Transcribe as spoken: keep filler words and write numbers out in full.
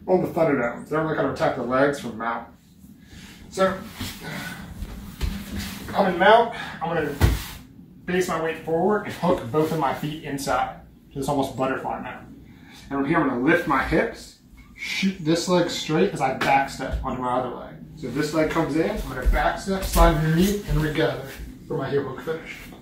on the Thunderdome. They're only going to attack the legs from mount. So, I'm in mount. I'm going to base my weight forward and hook both of my feet inside. So it's almost butterfly mount. And from here, I'm going to lift my hips, shoot this leg straight as I back step onto my other leg. So if this leg comes in, I'm going to back step, slide underneath, and regather for my heel hook finish.